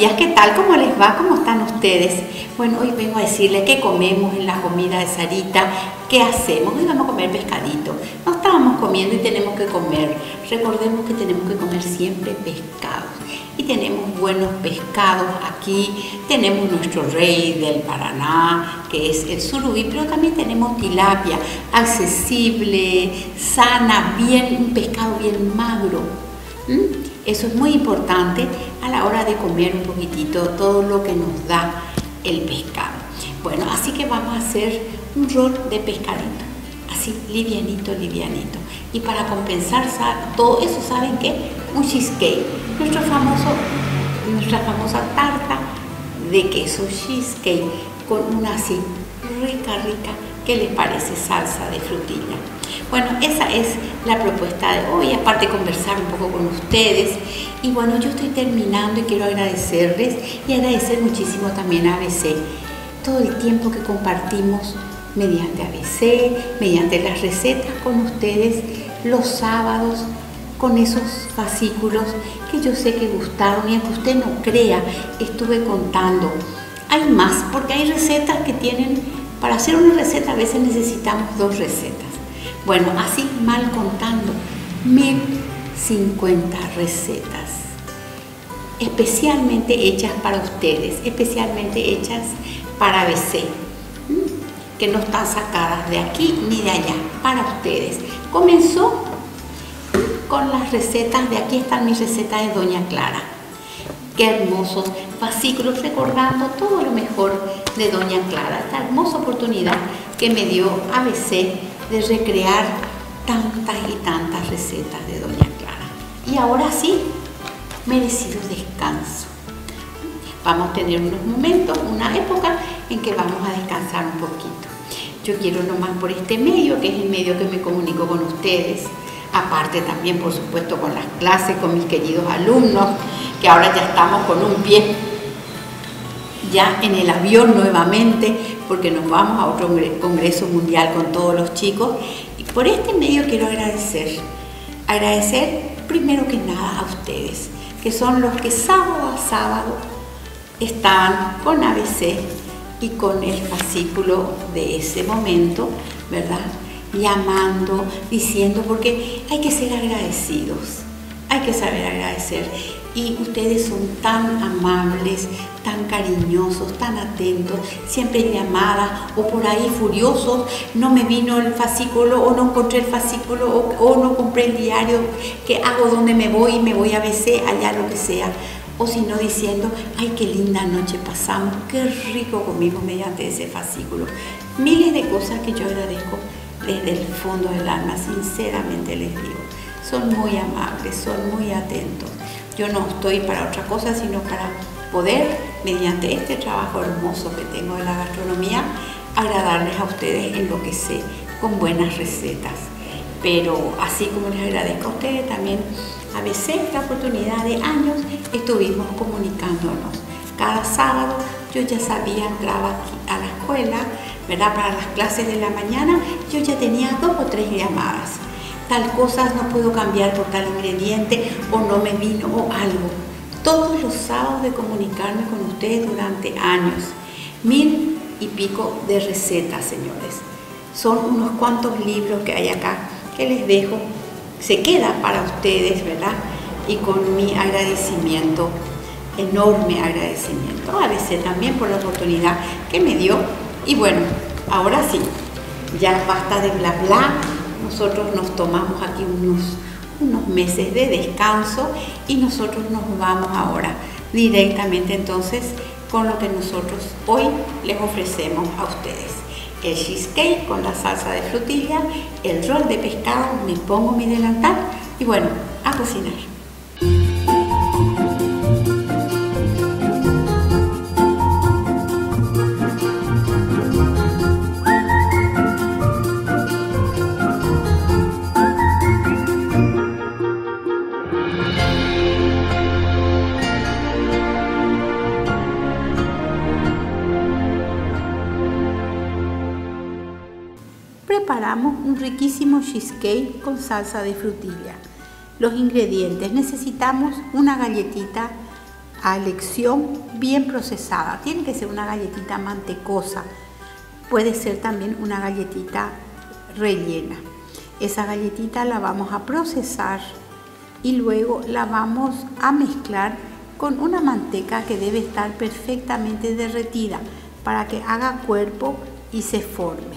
días, ¿qué tal? ¿Cómo les va? ¿Cómo están ustedes? Bueno, hoy vengo a decirles qué comemos en la comida de Sarita, qué hacemos. Hoy vamos a comer pescadito. No estábamos comiendo y tenemos que comer. Recordemos que tenemos que comer siempre pescados. Y tenemos buenos pescados aquí. Tenemos nuestro rey del Paraná, que es el surubí, pero también tenemos tilapia, accesible, sana, un pescado bien magro. Eso es muy importante a la hora de comer un poquitito todo lo que nos da el pescado. Bueno, así que vamos a hacer un rol de pescadito, así livianito, livianito. Y para compensar todo eso, ¿saben qué? Un cheesecake, nuestra famosa tarta de queso cheesecake con una así rica, ¿qué les parece? Salsa de frutilla. Bueno, esa es la propuesta de hoy, aparte de conversar un poco con ustedes. Y bueno, yo estoy terminando y quiero agradecerles y agradecer muchísimo también a ABC, todo el tiempo que compartimos mediante ABC, mediante las recetas con ustedes, los sábados, con esos fascículos que yo sé que gustaron y aunque usted no crea, estuve contando. Hay más, porque hay recetas que tienen, para hacer una receta a veces necesitamos 2 recetas. Bueno, así mal contando, 1050 recetas, especialmente hechas para ustedes, especialmente hechas para ABC, que no están sacadas de aquí ni de allá, para ustedes. Comenzó con las recetas, de aquí están mis recetas de Doña Clara. Qué hermosos fascículos recordando todo lo mejor de Doña Clara, esta hermosa oportunidad que me dio ABC de recrear tantas y tantas recetas de Doña Clara. Y ahora sí, merecido descanso. Vamos a tener unos momentos, una época en que vamos a descansar un poquito. Yo quiero nomás por este medio, que es el medio que me comunico con ustedes, aparte también por supuesto con las clases, con mis queridos alumnos, que ahora ya estamos con un pie ya en el avión nuevamente, porque nos vamos a otro congreso mundial con todos los chicos. Y por este medio quiero agradecer primero que nada a ustedes, que son los que sábado a sábado están con ABC y con el fascículo de ese momento, ¿verdad? Llamando, diciendo, porque hay que ser agradecidos, hay que saber agradecer. Y ustedes son tan amables, tan cariñosos, tan atentos, siempre en llamada o por ahí furiosos, no me vino el fascículo o no encontré el fascículo o no compré el diario, ¿qué hago? ¿Dónde me voy? Me voy a ABC, allá lo que sea. O si no diciendo, ay, qué linda noche pasamos, qué rico comimos mediante ese fascículo. Miles de cosas que yo agradezco desde el fondo del alma, sinceramente les digo. Son muy amables, son muy atentos. Yo no estoy para otra cosa, sino para poder, mediante este trabajo hermoso que tengo de la gastronomía, agradarles a ustedes en lo que sé, con buenas recetas. Pero así como les agradezco a ustedes, también a veces la oportunidad de años estuvimos comunicándonos. Cada sábado yo ya sabía, entraba aquí a la escuela, ¿verdad? Para las clases de la mañana, yo ya tenía 2 o 3 llamadas. Tal cosa no puedo cambiar por tal ingrediente o no me vino o algo. Todos los sábados de comunicarme con ustedes durante años. 1000 y pico de recetas, señores. Son unos cuantos libros que hay acá que les dejo. Se queda para ustedes, ¿verdad? Y con mi agradecimiento, enorme agradecimiento. A veces también por la oportunidad que me dio. Y bueno, ahora sí, ya basta de bla bla. Nosotros nos tomamos aquí unos meses de descanso y nosotros nos vamos ahora directamente entonces con lo que nosotros hoy les ofrecemos a ustedes. El cheesecake con la salsa de frutilla, el rol de pescado, me pongo mi delantal y bueno, a cocinar. Preparamos un riquísimo cheesecake con salsa de frutilla. Los ingredientes: necesitamos una galletita a elección bien procesada. Tiene que ser una galletita mantecosa. Puede ser también una galletita rellena. Esa galletita la vamos a procesar y luego la vamos a mezclar con una manteca que debe estar perfectamente derretida para que haga cuerpo y se forme.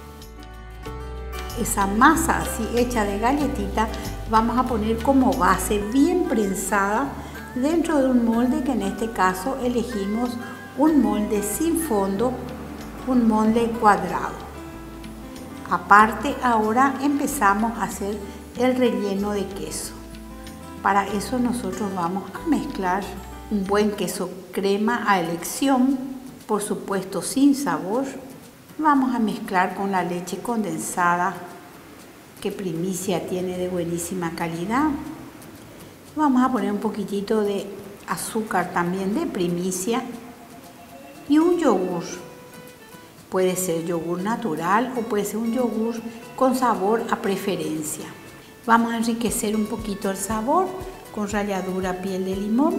Esa masa así hecha de galletita vamos a poner como base bien prensada dentro de un molde, que en este caso elegimos un molde sin fondo, un molde cuadrado. Aparte, ahora empezamos a hacer el relleno de queso. Para eso nosotros vamos a mezclar un buen queso crema a elección, por supuesto sin sabor. Vamos a mezclar con la leche condensada que Primicia tiene de buenísima calidad. Vamos a poner un poquitito de azúcar también de Primicia y un yogur. Puede ser yogur natural o puede ser un yogur con sabor a preferencia. Vamos a enriquecer un poquito el sabor con ralladura piel de limón.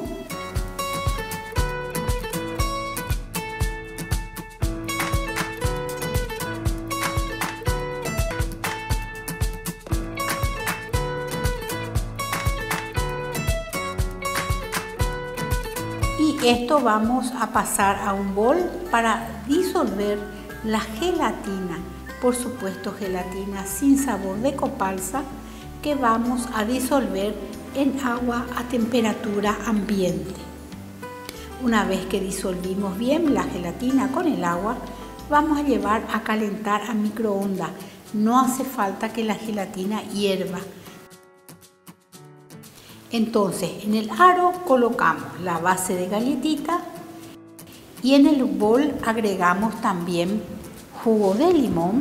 Y esto vamos a pasar a un bol para disolver la gelatina, por supuesto gelatina sin sabor de copalsa, que vamos a disolver en agua a temperatura ambiente. Una vez que disolvimos bien la gelatina con el agua, vamos a llevar a calentar a microondas. No hace falta que la gelatina hierva. Entonces, en el aro colocamos la base de galletita y en el bol agregamos también jugo de limón,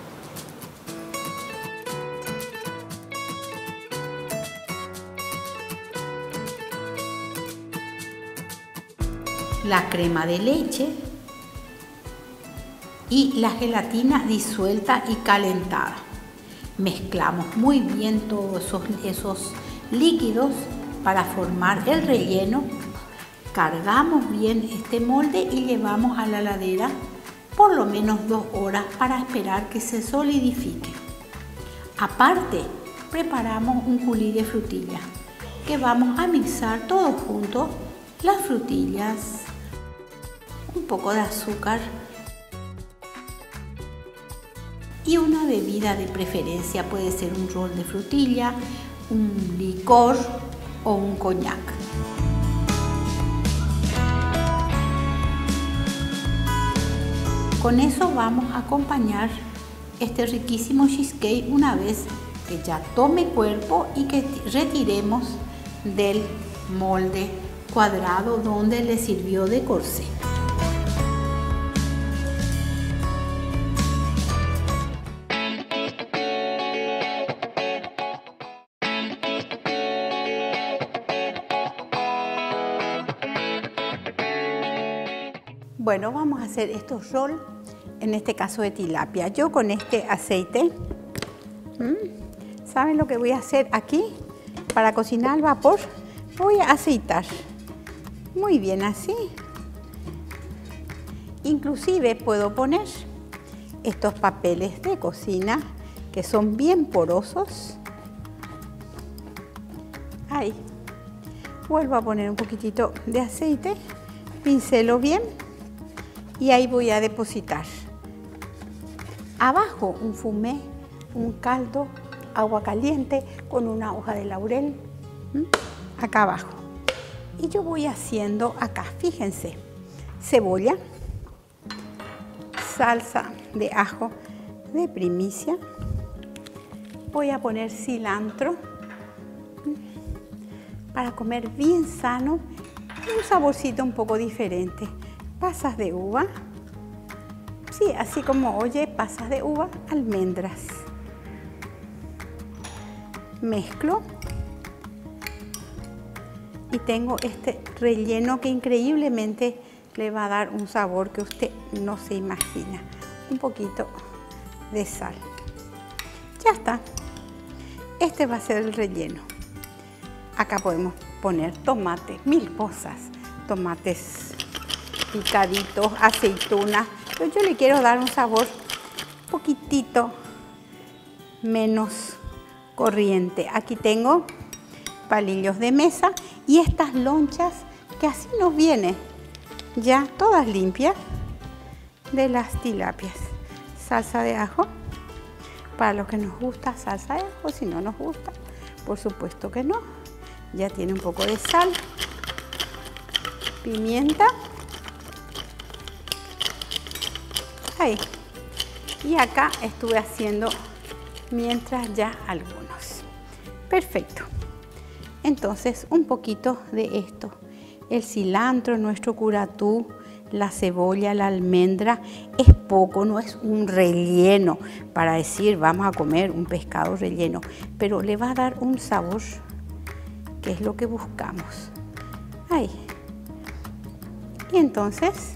la crema de leche y la gelatina disuelta y calentada. Mezclamos muy bien todos esos líquidos para formar el relleno. Cargamos bien este molde y llevamos a la heladera por lo menos 2 horas para esperar que se solidifique. Aparte, preparamos un coulis de frutilla que vamos a mixar todos juntos, las frutillas, un poco de azúcar y una bebida de preferencia. Puede ser un rol de frutilla, un licor o un coñac. Con eso vamos a acompañar este riquísimo cheesecake una vez que ya tome cuerpo y que retiremos del molde cuadrado donde le sirvió de corsé. Bueno, vamos a hacer estos rolls, en este caso de tilapia. Yo con este aceite, ¿saben lo que voy a hacer aquí? Para cocinar al vapor, voy a aceitar muy bien así. Inclusive puedo poner estos papeles de cocina que son bien porosos. Ahí. Vuelvo a poner un poquitito de aceite, pincelo bien. Y ahí voy a depositar abajo un fumé, un caldo, agua caliente con una hoja de laurel, acá abajo. Y yo voy haciendo acá, fíjense, cebolla, salsa de ajo de Primicia, voy a poner cilantro para comer bien sano y un saborcito un poco diferente. Pasas de uva, sí, así como oye, pasas de uva, almendras. Mezclo y tengo este relleno que increíblemente le va a dar un sabor que usted no se imagina. Un poquito de sal. Ya está. Este va a ser el relleno. Acá podemos poner tomate, 1000 cosas. tomates picaditos, aceitunas, pero yo le quiero dar un sabor un poquitito menos corriente. Aquí tengo palillos de mesa y estas lonchas que así nos vienen ya todas limpias de las tilapias. Salsa de ajo, para los que nos gusta salsa de ajo, si no nos gusta, por supuesto que no. Ya tiene un poco de sal, pimienta. Ahí. Y acá estuve haciendo mientras ya algunos. Perfecto. Entonces un poquito de esto. El cilantro, nuestro curatú, la cebolla, la almendra, es poco, no es un relleno para decir vamos a comer un pescado relleno, pero le va a dar un sabor que es lo que buscamos. Ahí. Y entonces,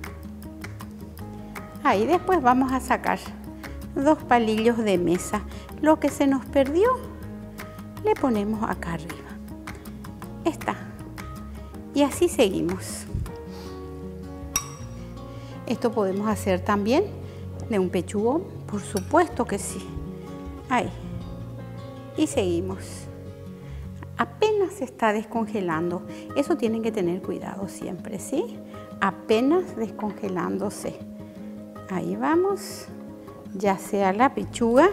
ahí después vamos a sacar 2 palillos de mesa. Lo que se nos perdió, le ponemos acá arriba. Está. Y así seguimos. Esto podemos hacer también de un pechugón, por supuesto que sí. Ahí. Y seguimos. Apenas se está descongelando. Eso tienen que tener cuidado siempre, ¿sí? Apenas descongelándose. Ahí vamos. Ya sea la pechuga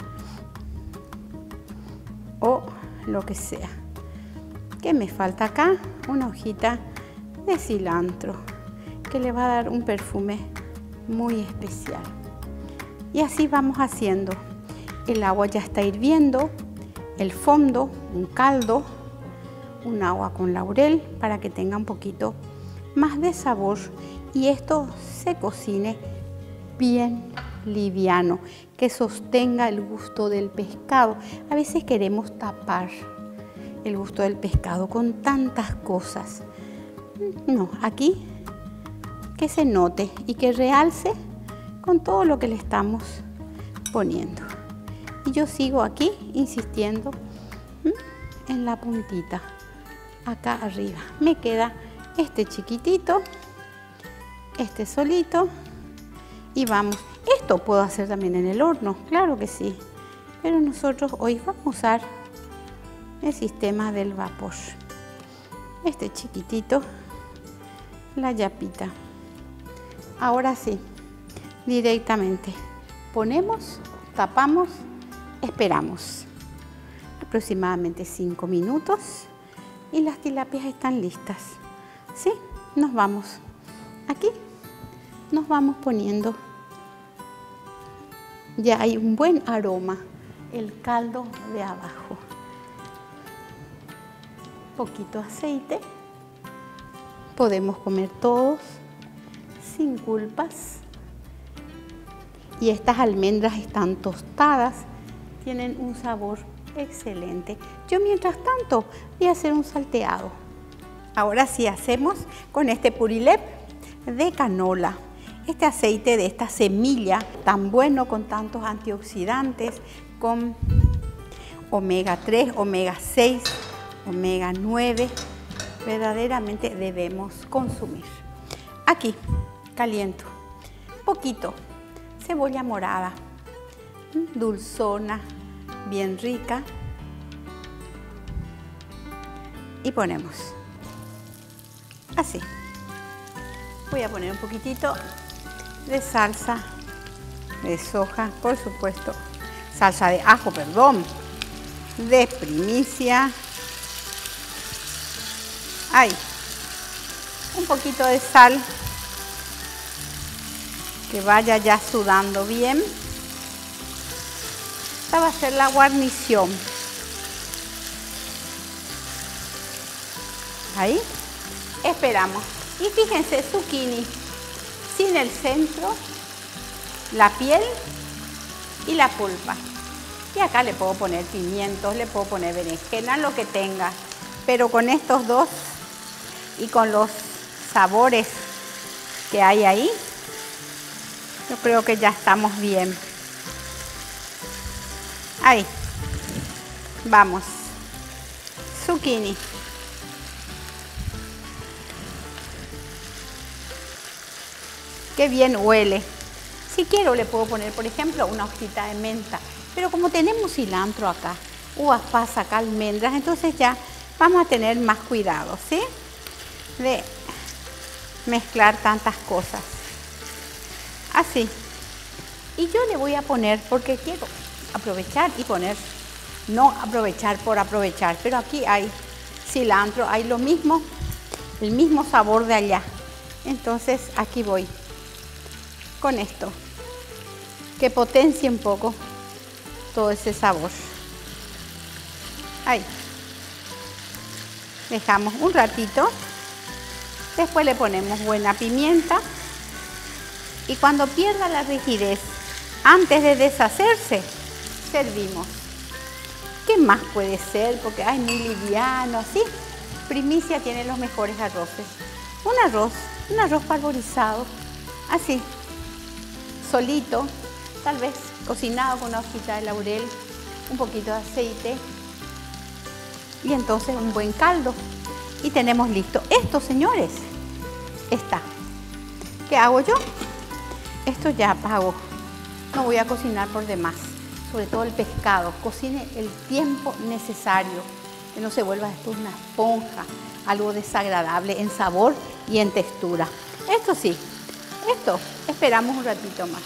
o lo que sea. ¿Qué me falta acá? Una hojita de cilantro que le va a dar un perfume muy especial. Y así vamos haciendo. El agua ya está hirviendo, el fondo, un caldo, un agua con laurel para que tenga un poquito más de sabor y esto se cocine bien liviano, que sostenga el gusto del pescado. A veces queremos tapar el gusto del pescado con tantas cosas. No, aquí que se note y que realce con todo lo que le estamos poniendo. Y yo sigo aquí insistiendo en la puntita, acá arriba. Me queda este chiquitito, este solito y vamos. Esto puedo hacer también en el horno, claro que sí, pero nosotros hoy vamos a usar el sistema del vapor. Este chiquitito, la yapita. Ahora sí, directamente ponemos, tapamos, esperamos aproximadamente 5 minutos y las tilapias están listas. ¿Sí? Nos vamos. Aquí nos vamos poniendo. Ya hay un buen aroma, el caldo de abajo. Poquito aceite. Podemos comer todos sin culpas. Y estas almendras están tostadas, tienen un sabor excelente. Yo mientras tanto voy a hacer un salteado. Ahora sí hacemos con este purilep de canola. Este aceite de esta semilla tan bueno con tantos antioxidantes, con omega 3, omega 6, omega 9, verdaderamente debemos consumir. Aquí caliento poquito cebolla morada, dulzona, bien rica, y ponemos así. Voy a poner un poquitito de salsa de soja, por supuesto, salsa de ajo, perdón, de primicia. Ahí, un poquito de sal, que vaya ya sudando bien. Esta va a ser la guarnición. Ahí, esperamos. Y fíjense, zucchini sin el centro, la piel y la pulpa. Y acá le puedo poner pimientos, le puedo poner berenjena, lo que tenga. Pero con estos dos y con los sabores que hay ahí, yo creo que ya estamos bien. Ahí, vamos. Zucchini. Qué bien huele. Si quiero le puedo poner, por ejemplo, una hojita de menta. Pero como tenemos cilantro acá, uvas pasas acá, almendras, entonces ya vamos a tener más cuidado, ¿sí? De mezclar tantas cosas. Así. Y yo le voy a poner, porque quiero aprovechar y poner, no aprovechar por aprovechar, pero aquí hay cilantro, hay lo mismo, el mismo sabor de allá. Entonces aquí voy con esto, que potencie un poco todo ese sabor. Ahí. Dejamos un ratito, después le ponemos buena pimienta y cuando pierda la rigidez, antes de deshacerse, servimos. ¿Qué más puede ser? Porque hay muy liviano, ¿sí? Primicia tiene los mejores arroces. Un arroz parborizado, así, solito, tal vez cocinado con una hojita de laurel, un poquito de aceite y entonces un buen caldo. Y tenemos listo. Esto, señores, está. ¿Qué hago yo? Esto ya apago. No voy a cocinar por demás, sobre todo el pescado. Cocine el tiempo necesario, que no se vuelva esto una esponja, algo desagradable en sabor y en textura. Esto sí, esto esperamos un ratito más.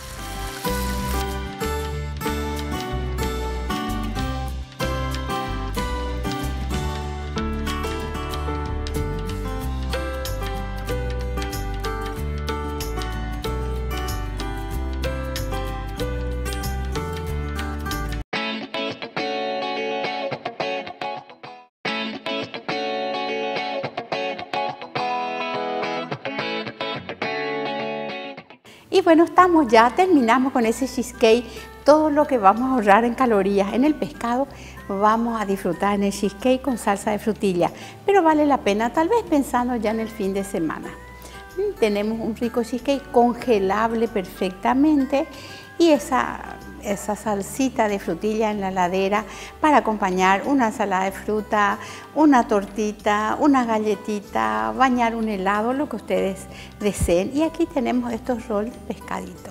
Y bueno, terminamos con ese cheesecake, todo lo que vamos a ahorrar en calorías en el pescado, vamos a disfrutar en el cheesecake con salsa de frutilla, pero vale la pena tal vez pensando ya en el fin de semana. Tenemos un rico cheesecake congelable perfectamente y esa salsita de frutilla en la heladera para acompañar una ensalada de fruta, una tortita, una galletita, bañar un helado, lo que ustedes deseen. Y aquí tenemos estos rolls de pescadito.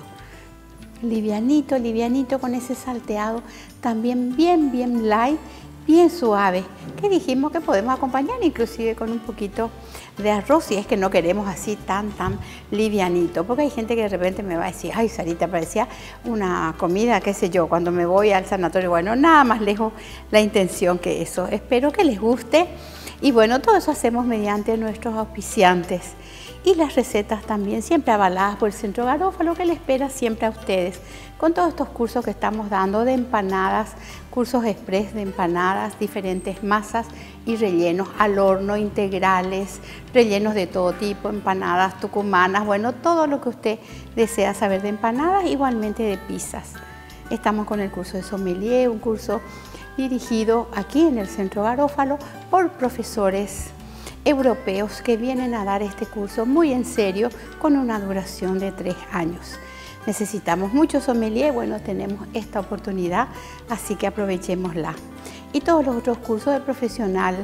Livianito, livianito con ese salteado, también bien light, bien suave, que dijimos que podemos acompañar inclusive con un poquito de arroz si es que no queremos así tan livianito, porque hay gente que de repente me va a decir, ay Sarita, parecía una comida, qué sé yo, cuando me voy al sanatorio. Bueno, nada más lejos la intención que eso. Espero que les guste y bueno, todo eso hacemos mediante nuestros auspiciantes y las recetas también siempre avaladas por el Centro Garófalo, que le espera siempre a ustedes con todos estos cursos que estamos dando de empanadas, cursos express de empanadas, diferentes masas y rellenos al horno, integrales, rellenos de todo tipo, empanadas tucumanas, bueno, todo lo que usted desea saber de empanadas, igualmente de pizzas. Estamos con el curso de sommelier, un curso dirigido aquí en el Centro Garófalo por profesores europeos que vienen a dar este curso muy en serio con una duración de 3 años. Necesitamos mucho sommelier, bueno, tenemos esta oportunidad, así que aprovechémosla. Y todos los otros cursos de profesional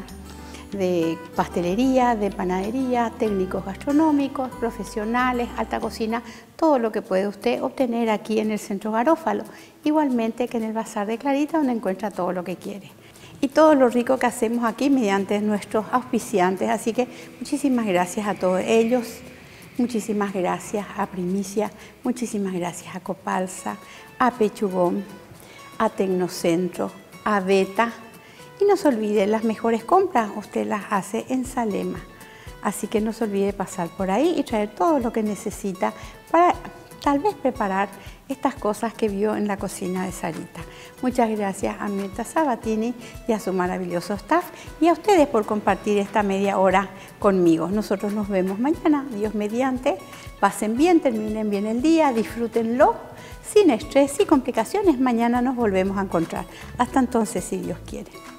de pastelería, de panadería, técnicos gastronómicos, profesionales, alta cocina, todo lo que puede usted obtener aquí en el Centro Garófalo, igualmente que en el Bazar de Clarita, donde encuentra todo lo que quiere. Y todo lo rico que hacemos aquí mediante nuestros auspiciantes, así que muchísimas gracias a todos ellos. Muchísimas gracias a Primicia, muchísimas gracias a Copalsa, a Pechugón, a Tecnocentro, a Beta. Y no se olvide, las mejores compras usted las hace en Salema. Así que no se olvide pasar por ahí y traer todo lo que necesita para tal vez preparar estas cosas que vio en la cocina de Sarita. Muchas gracias a Mirta Sabatini y a su maravilloso staff y a ustedes por compartir esta media hora conmigo. Nosotros nos vemos mañana, Dios mediante. Pasen bien, terminen bien el día, disfrútenlo sin estrés y complicaciones. Mañana nos volvemos a encontrar. Hasta entonces, si Dios quiere.